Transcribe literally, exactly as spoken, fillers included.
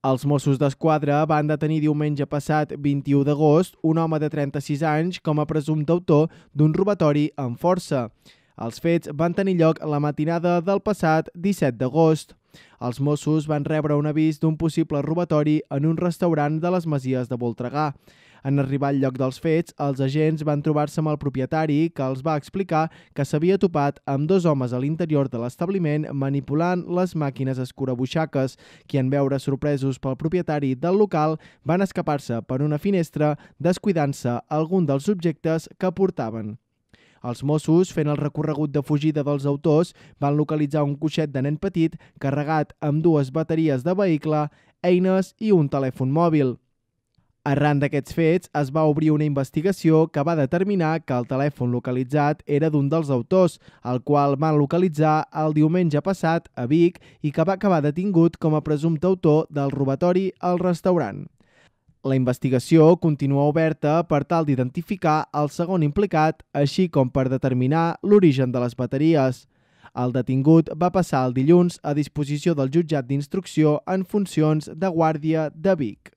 Els Mossos d'Esquadra van detenir diumenge passat vint-i-u d'agost un home de trenta-sis anys com a presumpte autor d'un robatori amb força. Els fets van tenir lloc la matinada del passat disset d'agost. Els Mossos van rebre un avís d'un possible robatori en un restaurant de les Masies de Voltregà. En arribar al lloc dels fets, els agents van trobar-se amb el propietari, que els va explicar que s'havia topat amb dos homes a l'interior de l'establiment manipulant les màquines escurabuixaques, qui, en veure sorpresos pel propietari del local, van escapar-se per una finestra descuidant-se algun dels objectes que portaven. Els Mossos, fent el recorregut de fugida dels autors, van localitzar un coixet de nen petit carregat amb dues bateries de vehicle, eines i un telèfon mòbil. Arran d'aquests fets, es va obrir una investigació que va determinar que el telèfon localitzat era d'un dels autors, el qual van localitzar el diumenge passat a Vic i que va acabar detingut com a presumpte autor del robatori al restaurant. La investigació continua oberta per tal d'identificar el segon implicat, així com per determinar l'origen de les bateries. El detingut va passar el dilluns a disposició del jutjat d'instrucció en funcions de guàrdia de Vic.